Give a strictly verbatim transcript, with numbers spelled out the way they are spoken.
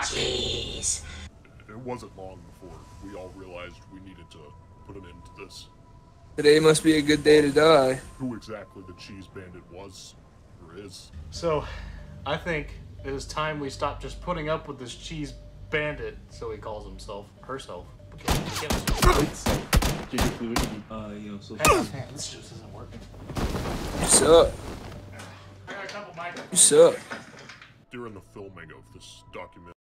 Cheese. It wasn't long before we all realized we needed to put an end to this. Today must be a good day to die. Who exactly the cheese bandit was, or is. So, I think it is time we stop just putting up with this cheese bandit, so he calls himself, herself. Okay, Uh, you know, so hang on, hang on, this juice isn't working. You suck. I got a couple microphones. You suck. During the filming of this documentary,